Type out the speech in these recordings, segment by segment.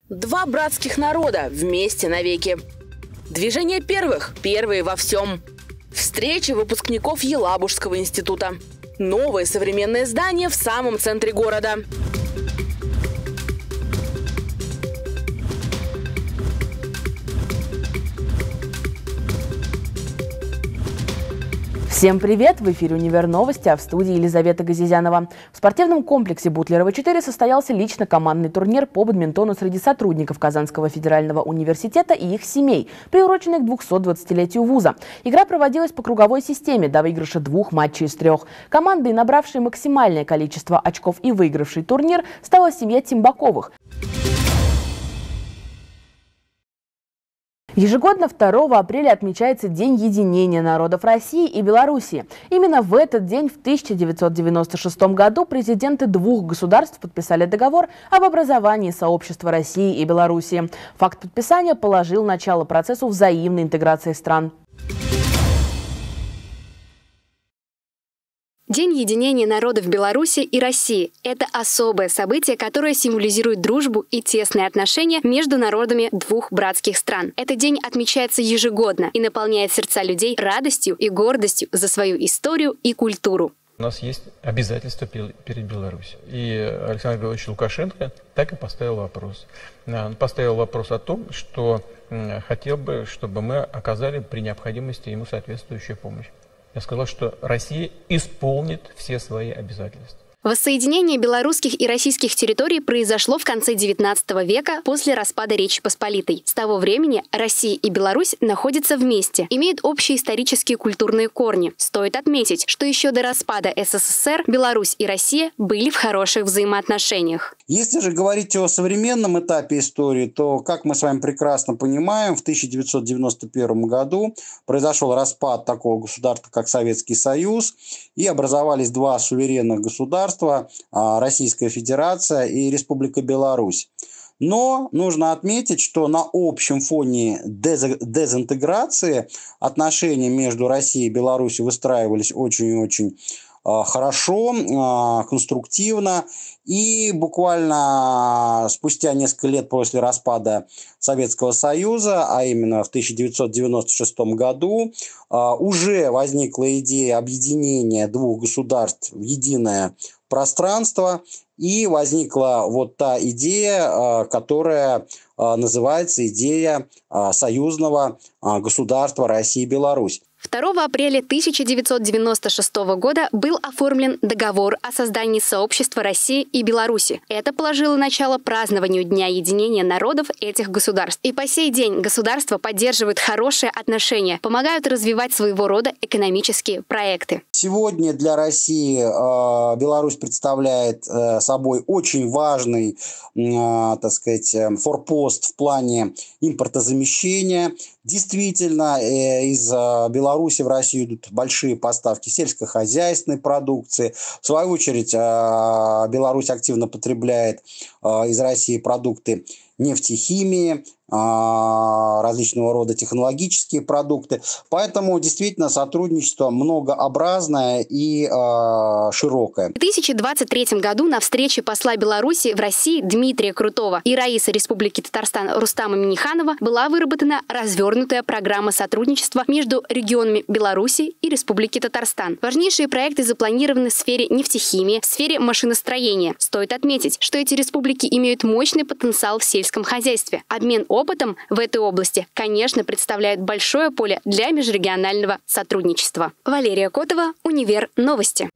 Два братских народа вместе навеки. Движение первых, первые во всем. Встреча выпускников Елабужского института. Новое современное здание в самом центре города. Всем привет! В эфире «Универ Новости», а в студии Елизавета Газизянова. В спортивном комплексе Бутлерова-4 состоялся лично-командный турнир по бадминтону среди сотрудников Казанского федерального университета и их семей, приуроченный к 220-летию вуза. Игра проводилась по круговой системе до выигрыша 2 матчей из 3. Командой, набравшей максимальное количество очков и выигравшей турнир, стала семья Тимбаковых. Ежегодно 2 апреля отмечается День единения народов России и Белоруссии. Именно в этот день, в 1996 году, президенты двух государств подписали договор об образовании сообщества России и Белоруссии. Факт подписания положил начало процессу взаимной интеграции стран. День единения народов Беларуси и России – это особое событие, которое символизирует дружбу и тесные отношения между народами двух братских стран. Этот день отмечается ежегодно и наполняет сердца людей радостью и гордостью за свою историю и культуру. У нас есть обязательства перед Беларусью. И Александр Григорьевич Лукашенко так и поставил вопрос. Он поставил вопрос о том, что хотел бы, чтобы мы оказали при необходимости ему соответствующую помощь. Я сказал, что Россия исполнит все свои обязательства. Воссоединение белорусских и российских территорий произошло в конце XIX века после распада Речи Посполитой. С того времени Россия и Беларусь находятся вместе, имеют общие исторические и культурные корни. Стоит отметить, что еще до распада СССР Беларусь и Россия были в хороших взаимоотношениях. Если же говорить о современном этапе истории, то, как мы с вами прекрасно понимаем, в 1991 году произошел распад такого государства, как Советский Союз, и образовались два суверенных государства, Российская Федерация и Республика Беларусь. Но нужно отметить, что на общем фоне дезинтеграции отношения между Россией и Беларусью выстраивались очень-очень хорошо, конструктивно. И буквально спустя несколько лет после распада Советского Союза, а именно в 1996 году, уже возникла идея объединения двух государств в единое пространство. И возникла вот та идея, которая называется идея союзного государства России и Беларусь. 2 апреля 1996 года был оформлен договор о создании сообщества России и Беларуси. Это положило начало празднованию Дня единения народов этих государств. И по сей день государства поддерживают хорошие отношения, помогают развивать своего рода экономические проекты. Сегодня для России Беларусь представляет собой очень важный, так сказать, форпост в плане импортозамещения. Действительно, из Беларуси в Россию идут большие поставки сельскохозяйственной продукции. В свою очередь, Беларусь активно потребляет из России продукты нефтехимии, различного рода технологические продукты. Поэтому действительно сотрудничество многообразное и широкое. В 2023 году на встрече посла Беларуси в России Дмитрия Крутого и раиса Республики Татарстан Рустама Минниханова была выработана развернутая программа сотрудничества между регионами Беларуси и Республики Татарстан. Важнейшие проекты запланированы в сфере нефтехимии, в сфере машиностроения. Стоит отметить, что эти республики имеют мощный потенциал в сельском хозяйстве. Обмен опытом в этой области, конечно, представляет большое поле для межрегионального сотрудничества. Валерия Котова, Универ Новости.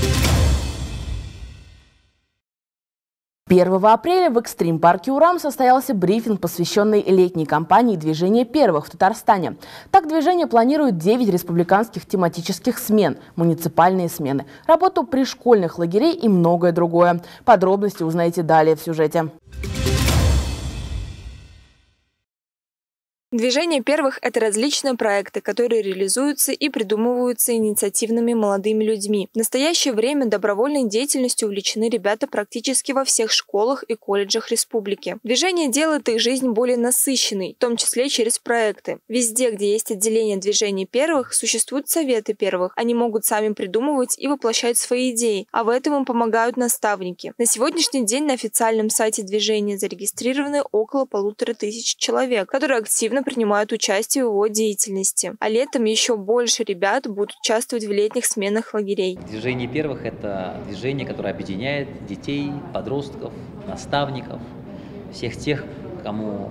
1 апреля в экстрим-парке «Урам» состоялся брифинг, посвященный летней кампании «Движение первых» в Татарстане. Так, движение планирует 9 республиканских тематических смен, муниципальные смены, работу пришкольных лагерей и многое другое. Подробности узнаете далее в сюжете. Движение первых – это различные проекты, которые реализуются и придумываются инициативными молодыми людьми. В настоящее время добровольной деятельностью увлечены ребята практически во всех школах и колледжах республики. Движение делает их жизнь более насыщенной, в том числе через проекты. Везде, где есть отделение движений первых, существуют советы первых. Они могут сами придумывать и воплощать свои идеи, а в этом им помогают наставники. На сегодняшний день на официальном сайте движения зарегистрированы около 1500 человек, которые активно принимают участие в его деятельности. А летом еще больше ребят будут участвовать в летних сменах лагерей. Движение первых – это движение, которое объединяет детей, подростков, наставников, всех тех, кому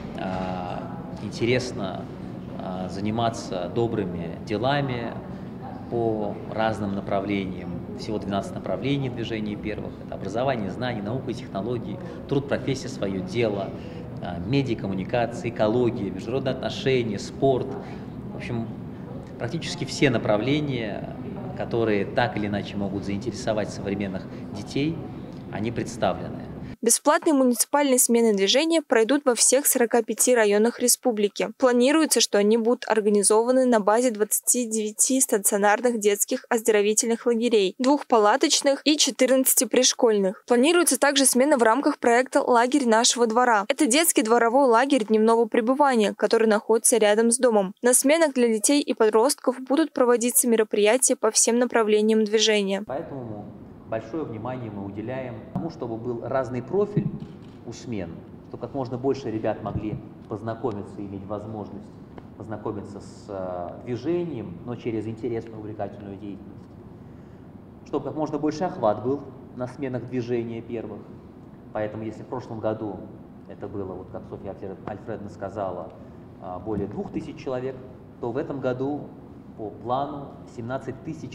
интересно заниматься добрыми делами по разным направлениям. Всего 12 направлений движения первых. Это образование, знания, наука и технологии, труд, профессия, свое дело, медиа, коммуникации, экология, международные отношения, спорт. В общем, практически все направления, которые так или иначе могут заинтересовать современных детей, они представлены. Бесплатные муниципальные смены движения пройдут во всех 45 районах республики. Планируется, что они будут организованы на базе 29 стационарных детских оздоровительных лагерей, 2 палаточных и 14 пришкольных. Планируется также смена в рамках проекта «Лагерь нашего двора». Это детский дворовой лагерь дневного пребывания, который находится рядом с домом. На сменах для детей и подростков будут проводиться мероприятия по всем направлениям движения. Поэтому большое внимание мы уделяем тому, чтобы был разный профиль у смен, чтобы как можно больше ребят могли познакомиться, иметь возможность познакомиться с движением, но через интересную, увлекательную деятельность. Чтобы как можно больше охват был на сменах движения первых. Поэтому если в прошлом году это было, вот как Софья Альфредовна сказала, более 2000 человек, то в этом году по плану 17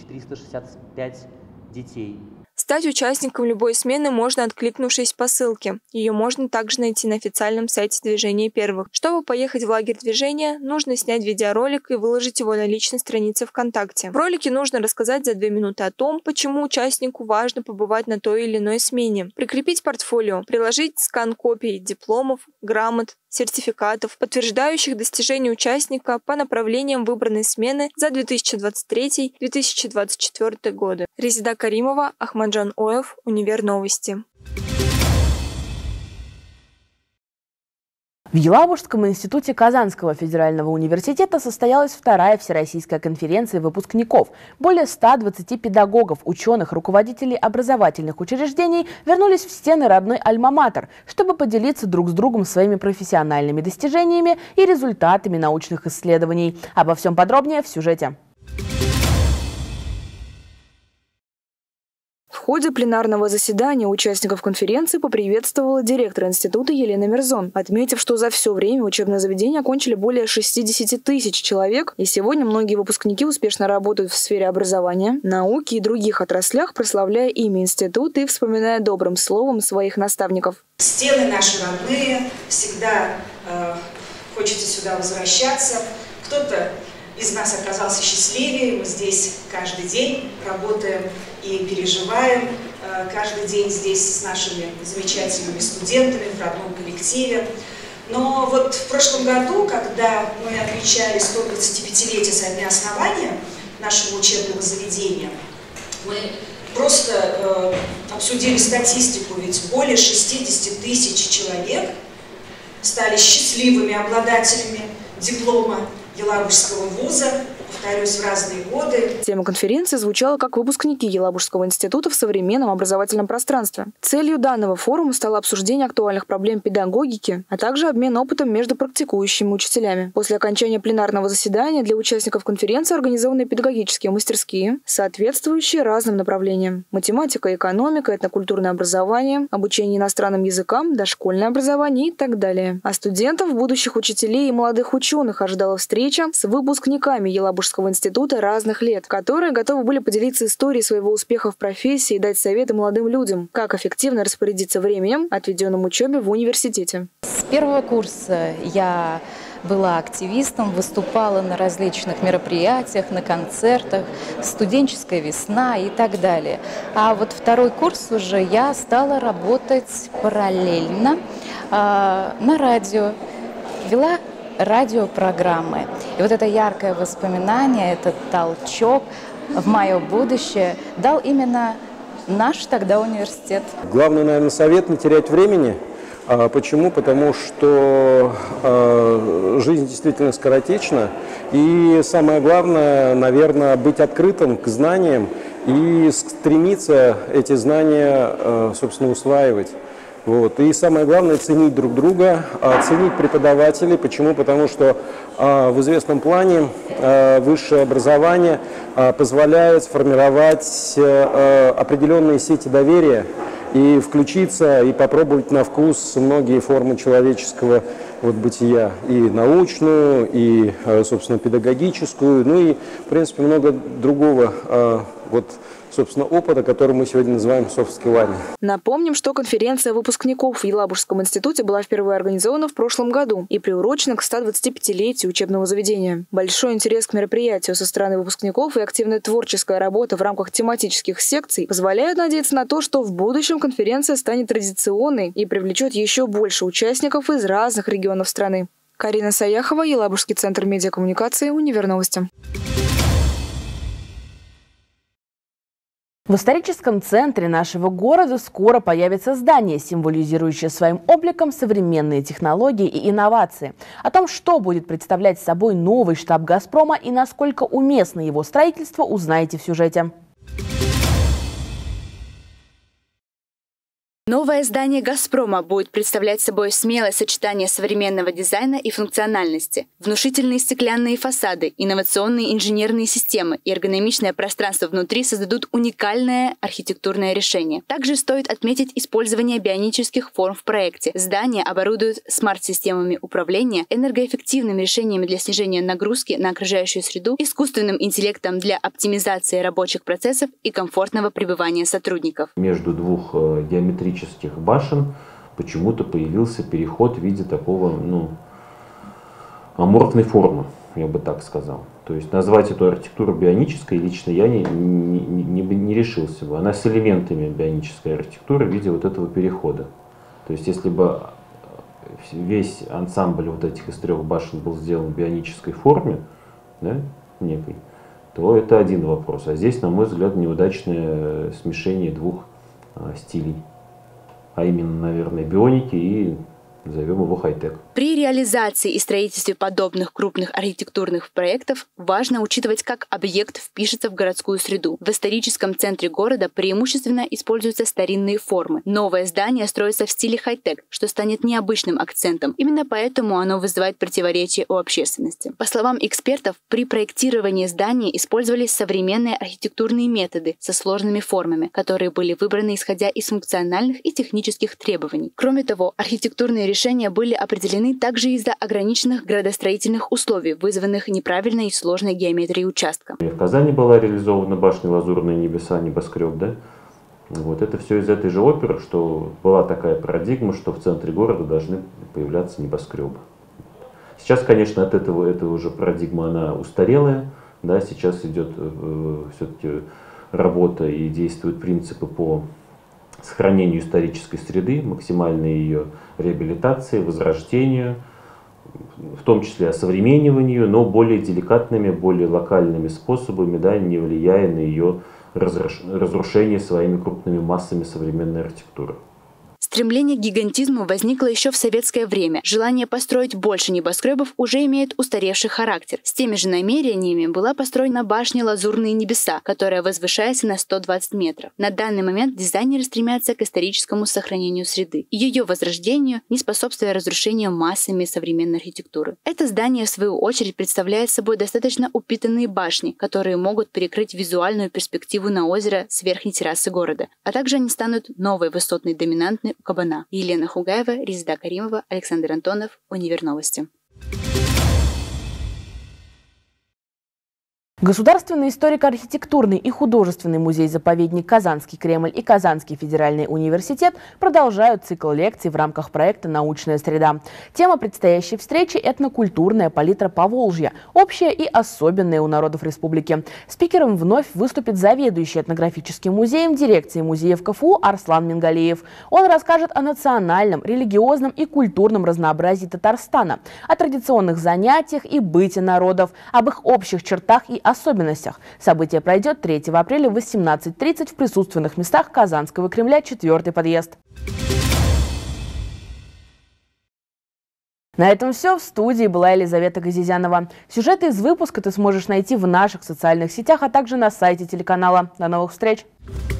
365 детей. Стать участником любой смены можно, откликнувшись по ссылке. Ее можно также найти на официальном сайте движения первых. Чтобы поехать в лагерь движения, нужно снять видеоролик и выложить его на личной странице ВКонтакте. В ролике нужно рассказать за 2 минуты о том, почему участнику важно побывать на той или иной смене, прикрепить портфолио, приложить скан копий дипломов, грамот, сертификатов, подтверждающих достижения участника по направлениям выбранной смены за 2023-2024 годы. Резида Каримова, Ахмаджан Оев, Универ Новости. В Елабужском институте Казанского федерального университета состоялась 2-я всероссийская конференция выпускников. Более 120 педагогов, ученых, руководителей образовательных учреждений вернулись в стены родной Альма-Матер, чтобы поделиться друг с другом своими профессиональными достижениями и результатами научных исследований. Обо всем подробнее в сюжете. В ходе пленарного заседания участников конференции поприветствовала директор института Елена Мирзон, отметив, что за все время учебное заведение окончили более 60 тысяч человек, и сегодня многие выпускники успешно работают в сфере образования, науки и других отраслях, прославляя имя института и вспоминая добрым словом своих наставников. Стены наши родные, всегда хочется сюда возвращаться. Кто-то из нас оказался счастливее, мы здесь каждый день работаем и переживаем каждый день здесь с нашими замечательными студентами в родном коллективе. Но вот в прошлом году, когда мы отмечали 125-летие со дня основания нашего учебного заведения, мы просто обсудили статистику, ведь более 60 тысяч человек стали счастливыми обладателями диплома Елабужского вуза, повторюсь, в разные годы. Тема конференции звучала как выпускники Елабужского института в современном образовательном пространстве. Целью данного форума стало обсуждение актуальных проблем педагогики, а также обмен опытом между практикующими учителями. После окончания пленарного заседания для участников конференции организованы педагогические мастерские, соответствующие разным направлениям: математика, экономика, этнокультурное образование, обучение иностранным языкам, дошкольное образование и так далее. А студентов, будущих учителей и молодых ученых ожидала встреча с выпускниками Елабужского института разных лет, которые готовы были поделиться историей своего успеха в профессии и дать советы молодым людям, как эффективно распорядиться временем, отведенным учебе в университете. С первого курса я была активистом, выступала на различных мероприятиях, на концертах, студенческая весна и так далее. А вот 2-й курс уже я стала работать параллельно на радио, вела радиопрограммы. И вот это яркое воспоминание, этот толчок в мое будущее дал именно наш тогда университет. Главный, наверное, совет — не терять времени. Почему? Потому что жизнь действительно скоротечна. И самое главное, наверное, быть открытым к знаниям и стремиться эти знания, собственно, усваивать. Вот. И самое главное — ценить друг друга, ценить преподавателей. Почему? Потому что в известном плане высшее образование позволяет сформировать определенные сети доверия и включиться, и попробовать на вкус многие формы человеческого бытия. И научную, и, собственно, педагогическую, ну и, в принципе, много другого собственно, опыта, который мы сегодня называем софт-скиллами. Напомним, что конференция выпускников в Елабужском институте была впервые организована в прошлом году и приурочена к 125-летию учебного заведения. Большой интерес к мероприятию со стороны выпускников и активная творческая работа в рамках тематических секций позволяют надеяться на то, что в будущем конференция станет традиционной и привлечет еще больше участников из разных регионов страны. Карина Саяхова, Елабужский центр медиакоммуникации, Универновости. В историческом центре нашего города скоро появится здание, символизирующее своим обликом современные технологии и инновации. О том, что будет представлять собой новый штаб «Газпрома» и насколько уместно его строительство, узнаете в сюжете. Новое здание «Газпрома» будет представлять собой смелое сочетание современного дизайна и функциональности. Внушительные стеклянные фасады, инновационные инженерные системы и эргономичное пространство внутри создадут уникальное архитектурное решение. Также стоит отметить использование бионических форм в проекте. Здание оборудуют смарт-системами управления, энергоэффективными решениями для снижения нагрузки на окружающую среду, искусственным интеллектом для оптимизации рабочих процессов и комфортного пребывания сотрудников. Между двух геометрических башен почему-то появился переход в виде такого, аморфной формы, я бы так сказал. То есть назвать эту архитектуру бионической лично я не решился бы. Она с элементами бионической архитектуры в виде вот этого перехода. То есть если бы весь ансамбль вот этих из трех башен был сделан в бионической форме, да, некой, то это один вопрос. А здесь, на мой взгляд, неудачное смешение двух стилей. А именно, наверное, бионики и, назовем его, хай-тек. При реализации и строительстве подобных крупных архитектурных проектов важно учитывать, как объект впишется в городскую среду. В историческом центре города преимущественно используются старинные формы. Новое здание строится в стиле хай-тек, что станет необычным акцентом. Именно поэтому оно вызывает противоречия у общественности. По словам экспертов, при проектировании здания использовались современные архитектурные методы со сложными формами, которые были выбраны исходя из функциональных и технических требований. Кроме того, архитектурные решения были определены также из-за ограниченных градостроительных условий, вызванных неправильной и сложной геометрией участка. В Казани была реализована башня «Лазурные небеса», небоскреб, да? Вот это все из этой же оперы, что была такая парадигма, что в центре города должны появляться небоскребы. Сейчас, конечно, от этого уже парадигма, она устарелая, да? Сейчас идет все-таки работа и действуют принципы по сохранению исторической среды, максимальной ее реабилитации, возрождению, в том числе осовремениванию, но более деликатными, более локальными способами, да, не влияя на ее разрушение своими крупными массами современной архитектуры. Стремление к гигантизму возникло еще в советское время. Желание построить больше небоскребов уже имеет устаревший характер. С теми же намерениями была построена башня «Лазурные небеса», которая возвышается на 120 метров. На данный момент дизайнеры стремятся к историческому сохранению среды и ее возрождению, не способствуя разрушению массами современной архитектуры. Это здание, в свою очередь, представляет собой достаточно упитанные башни, которые могут перекрыть визуальную перспективу на озеро с верхней террасы города, а также они станут новой высотной доминантной у Кабана. Елена Хугаева, Резеда Каримова, Александр Антонов, Универновости. Государственный историко-архитектурный и художественный музей-заповедник «Казанский Кремль» и Казанский федеральный университет продолжают цикл лекций в рамках проекта «Научная среда». Тема предстоящей встречи – этнокультурная палитра Поволжья, общая и особенная у народов республики. Спикером вновь выступит заведующий этнографическим музеем дирекции музеев КФУ Арслан Мингалеев. Он расскажет о национальном, религиозном и культурном разнообразии Татарстана, о традиционных занятиях и быте народов, об их общих чертах и особенностях. Событие пройдет 3 апреля в 18:30 в присутственных местах Казанского Кремля, 4-й подъезд. На этом все. В студии была Елизавета Газизянова. Сюжеты из выпуска ты сможешь найти в наших социальных сетях, а также на сайте телеканала. До новых встреч!